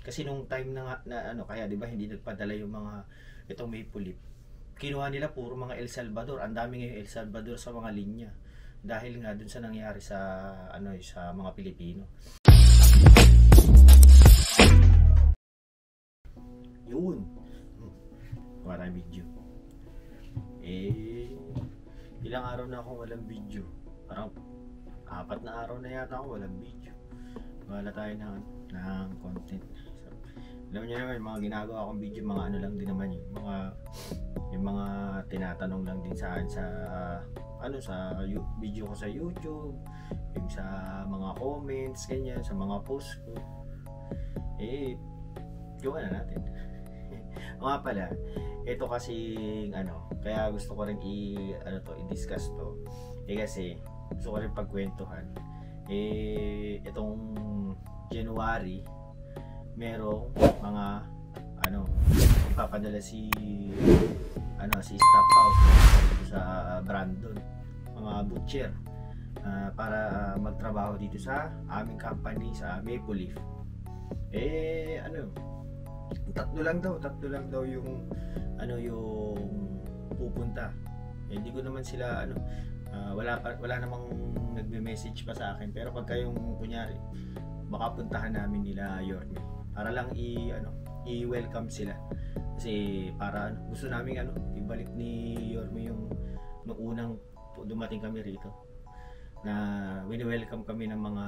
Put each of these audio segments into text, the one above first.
Kasi nung time na ano, kaya 'di ba hindi nagpadala yung mga itong Maple Leaf. Kinuha nila puro mga El Salvador. Ang dami ngayon El Salvador sa mga linya. Dahil nga dun sa nangyari sa ano sa mga Pilipino. Yun. Wala video. Ilang araw na akong walang video. Parang 4 na araw na yata ako walang video. Wala tayo ng content. So, alam niyo naman, mga ginagawa akong video, mga ano lang din naman yun. Yung mga tinatanong lang din sa video ko sa YouTube, yung sa mga comments, ganyan, sa mga post ko. Gawa na natin. Mga pala, ito kasi kaya gusto ko rin i-discuss to. Kasi gusto ko rin pagkwentuhan. Itong January, merong mga ipapadala si staff house sa Brandon, mga butcher, para magtrabaho dito sa aming company sa Maple Leaf. Tatlo lang daw yung pupunta. Hindi ko naman sila wala namang nagme-message pa sa akin, pero pagka yung kunyari baka puntahan namin nila Yorme para lang i-welcome sila, kasi para gusto namin ibalik ni Yorme yung nung unang dumating kami rito, na wini-welcome kami ng mga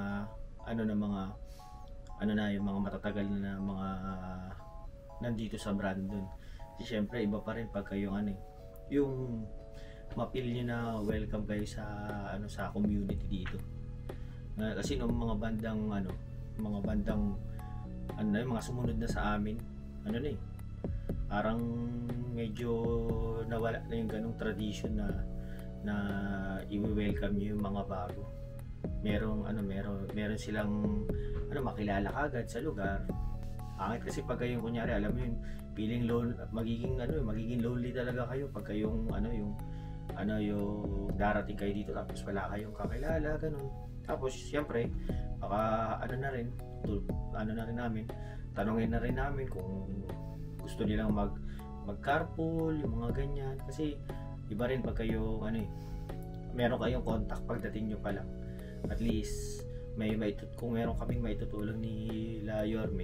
yung mga matatagal na mga nandito sa Brandon. Kasi syempre iba pa rin pagka yung mapil nyo na welcome kayo sa community dito. Kasi nung mga bandang mga sumunod na sa amin, parang medyo nawala na yung ganong tradition na i-welcome nyo yung mga bago. Meron silang makilala kagad sa lugar. Angit kasi pag kayong kunyari, alam mo yun, feeling magiging lonely talaga kayo pag kayong yung darating kayo dito tapos wala kayong kakilala, ganun. Tapos siyempre baka na rin namin, tanungin na rin namin kung gusto nilang mag-carpool, yung mga ganyan. Kasi iba rin pag kayo meron kayong contact pagdating nyo pa lang. At least kung meron kaming maitutulong ni La Yorme,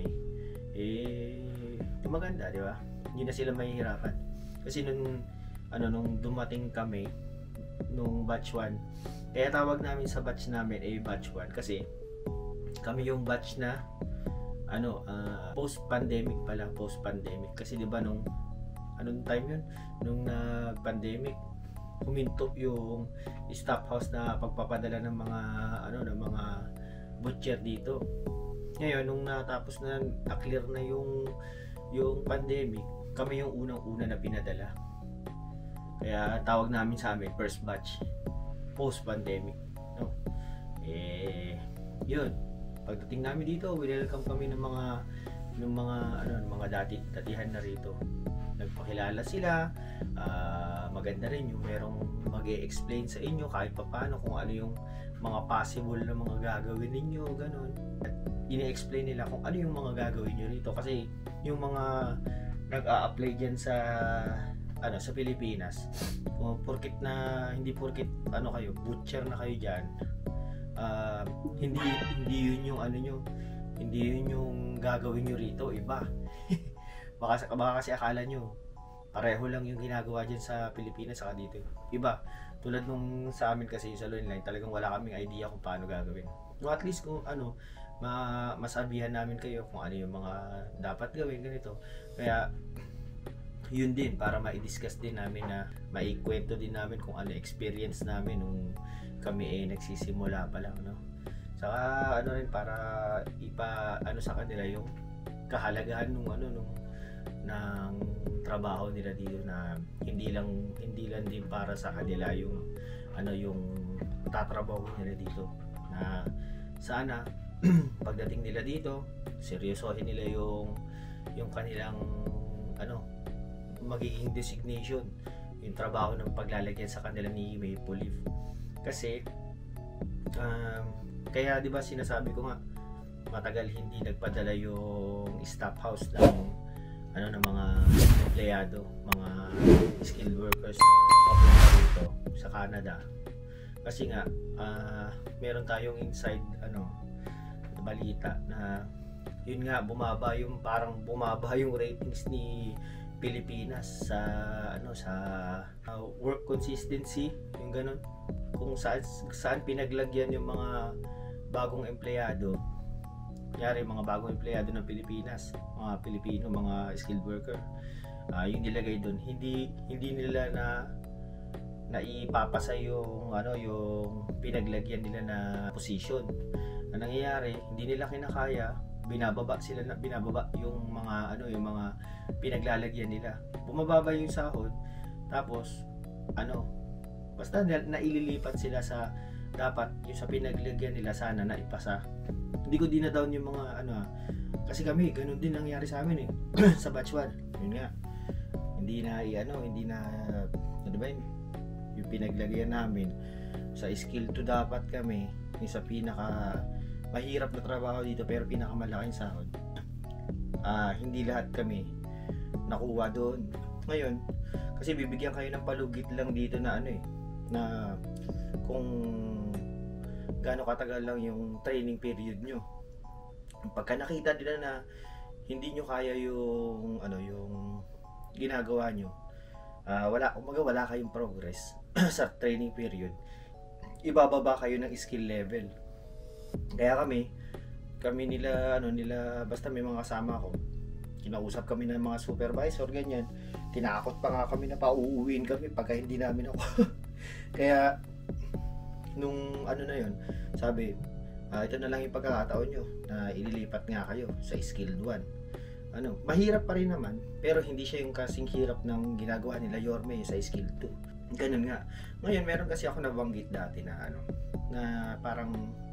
maganda, di ba? Hindi na sila mahihirapan. Kasi nung dumating kami nung batch 1, kaya tawag namin sa batch namin batch 1 kasi kami yung batch na post-pandemic kasi di ba anong time yun, nung nag-pandemic, huminto yung staff house na pagpapadala ng mga butcher dito. Ngayon nung natapos na clear na yung pandemic, kami yung unang-una na pinadala. Kaya tawag namin sa amin first batch post-pandemic, no? Yun. Pagdating namin dito, welcome kami ng mga datihan na rito. Nagpakilala sila. Maganda rin yung merong mag-e-explain sa inyo kahit papaano kung ano yung mga possible na mga gagawin ninyo, ganun. At ini-explain nila kung ano yung mga gagawin nyo rito, kasi yung mga nag-a-apply dyan sa Pilipinas, hindi porkit kayo butcher na kayo dyan, hindi yun yung gagawin nyo rito, iba. baka kasi akala nyo pareho lang yung ginagawa dyan sa Pilipinas saka dito, iba. Tulad nung sa amin kasi sa Loan Line, talagang wala kaming idea kung paano gagawin. No, at least kung masabihan namin kayo kung ano yung mga dapat gawin, ganito. Kaya yun din, para ma-discuss din namin, na maikwento din namin kung ano experience namin nung kami nagsisimula pa lang, no? Saka rin, para sa kanila yung kahalagahan nung ng trabaho nila dito, na hindi lang din para sa kanila yung tatrabaho nila dito, na sana pagdating nila dito seryosohin nila yung kanilang magiging designation, yung trabaho ng paglalagyan sa kanila ni Maple Leaf. Kasi kaya 'di ba sinasabi ko nga, matagal hindi nagpadala yung staff house ng ng mga empleyado, mga skilled workers papunta dito sa Canada. Kasi nga meron tayong inside balita na yun nga bumaba yung ratings ni Pilipinas sa work consistency, yung ganun, kung saan pinaglagyan yung mga bagong empleyado, kunyari mga bagong empleyado ng Pilipinas, mga Pilipino, mga skilled worker, yung nilagay doon, hindi nila na ipapasa yung yung pinaglagyan nila na position. Ang nangyayari, hindi nila kinakaya, binababa yung mga yung mga pinaglalagyan nila, bumababa yung sahod, tapos basta naililipat sila sa dapat yung sa pinaglagyan nila sana na ipasa. Hindi ko dinadown yung mga kasi kami ganun din nangyari sa amin sa batch 1. Yun nga, hindi na ano ba yung pinaglagyan namin sa skill 2, dapat kami yung sa pinaka mahirap na trabaho dito pero pinakamalaking sahod. Hindi lahat kami nakuha doon. Ngayon, kasi bibigyan kayo ng palugit lang dito na na kung gaano katagal lang yung training period nyo. Pagka nakita nila na hindi nyo kaya yung yung ginagawa nyo, wala kayong progress sa training period, ibababa kayo ng skill level. Kaya kami nila basta may mga kasama ko, kinausap kami ng mga supervisor, ganyan, tinakot pa nga kami na pauuwiin kami pagka hindi namin ako. Kaya nung na yun, sabi, ito na lang yung pagkakataon nyo na ililipat nga kayo sa skilled 1. Mahirap pa rin naman, pero hindi siya yung kasing hirap ng ginagawa nila Yorme sa skilled 2. Ganun nga. Ngayon, meron kasi ako nabanggit dati na na parang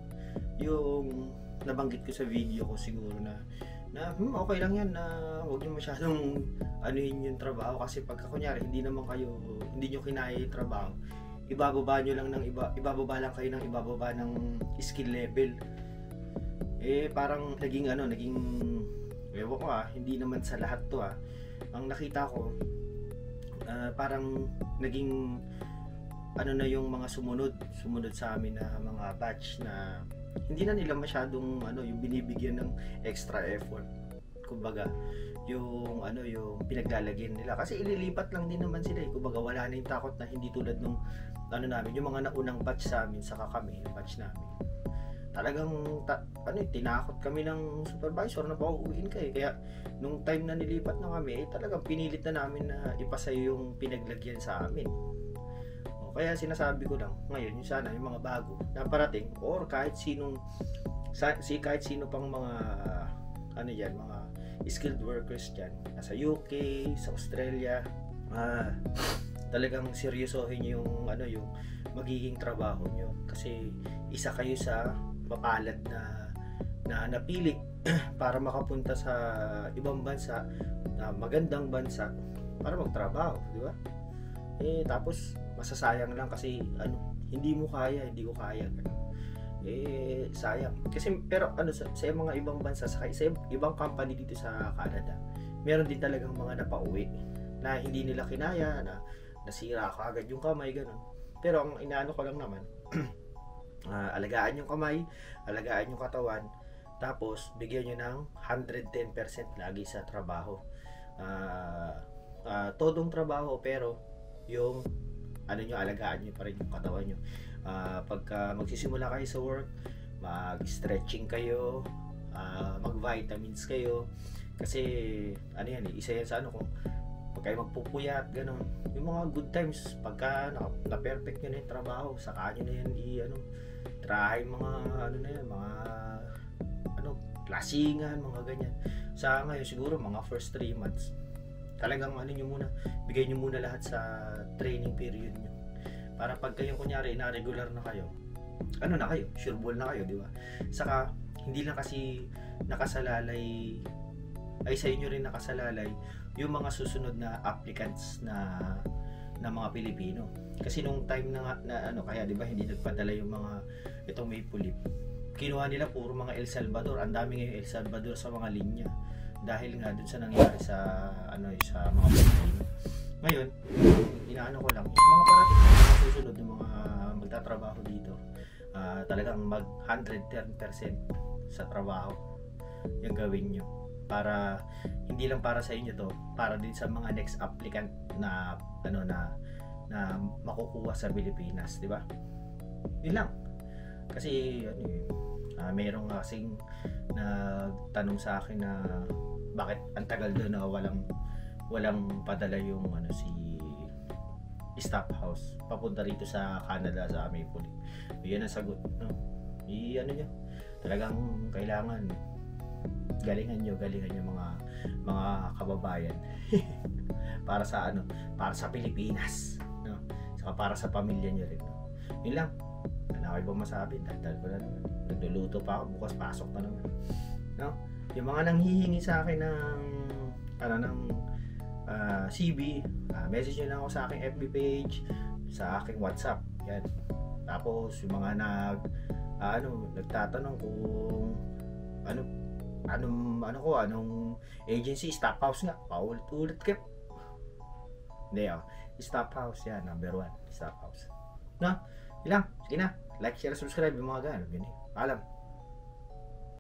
yung nabanggit ko sa video ko siguro na okay lang yan, na huwag nyo masyadong yung trabaho, kasi pagka kunyari hindi nyo kinaya yung trabaho, ibababa lang kayo ng ibababa ng skill level. Parang naging ewan ko hindi naman sa lahat to ang nakita ko, parang naging na yung mga sumunod sa amin na mga batch na hindi na nila masyadong yung binibigyan ng extra effort, kumbaga yung pinaglalagyan nila, kasi ililipat lang din naman sila kumbaga wala na yung takot na, hindi tulad nung namin, yung mga naunang batch sa amin, saka kami yung batch namin, talagang tinakot kami ng supervisor na pauuwiin kayo. Kaya nung time na nilipat na kami, talagang pinilit na namin na ipasa yung pinaglagyan sa amin. Kaya sinasabi ko lang ngayon, yung sana yung mga bago na parating, or kahit sino pang mga mga skilled workers dyan, nasa UK, sa Australia, talagang seryosohin yung yung magiging trabaho nyo, kasi isa kayo sa mapalad na napili para makapunta sa ibang bansa, na magandang bansa, para magtrabaho, di ba? Tapos masasayang lang kasi hindi ko kaya, sayang. Kasi pero sa mga ibang bansa, sa ibang company dito sa Canada, meron din talagang mga napauwi na hindi nila kinaya, na nasira agad yung kamay, ganun. Pero ang inaano ko lang naman, alagaan yung kamay, alagaan yung katawan, tapos bigyan nyo ng 110% lagi sa trabaho. Todong trabaho, pero yung alagaan nyo pa rin yung katawan nyo. Pagka magsisimula kayo sa work, mag-stretching kayo, mag-vitamins kayo, kasi isa yan sa kung pag kayo magpupuyat, gano'n, yung mga good times, pagka na-perfect nyo na yung trabaho, saka nyo na yan try mga mga klasingan, mga ganyan. Sa ngayon siguro mga first 3 months, talagang bigay nyo muna lahat sa training period nyo, para pag kayo kunyari na regular na kayo, sure ball na kayo, di ba? Saka hindi lang kasi nakasalalay, ay sa inyo rin nakasalalay yung mga susunod na applicants na mga Pilipino. Kasi nung time na kaya di ba hindi nagpadala yung mga itong Maple Leaf, kinuha nila puro mga El Salvador. Ang dami ngayon El Salvador sa mga linya dahil nga dun sa nangyari sa sa mga Pilipino. Ngayon, inaano ko lang sa mga parating na susunod ng mga magtatrabaho dito, talagang mag 110% sa trabaho yung gawin nyo, para hindi lang para sa inyo to, para din sa mga next applicant na na makukuha sa Pilipinas, di ba? Yun lang. Kasi mayroong kasing nagtanong sa akin na bakit ang tagal doon na walang padala yung si staff house papunta rito sa Canada, sa Maple Leaf. Yan ang sagot, no? Nyo, talagang kailangan galingan nyo mga kababayan para sa para sa Pilipinas, no? Saka para sa pamilya nyo rin, no? Yun lang. Ano kayo ba masabi? Dahil ko na naman. Nagluluto pa ako, bukas pasok pa naman, no? Yung mga nanghihingi sa akin ng CV, message nyo lang ako sa aking FB page, sa aking WhatsApp, yan. Tapos yung mga nagtatanong kung anong agency, staff house nga, paulit-ulit kayo. Hindi, staff house yan, number 1, staff house, no? Ilang, sige na, like, share, subscribe yung mga ganun, paalam.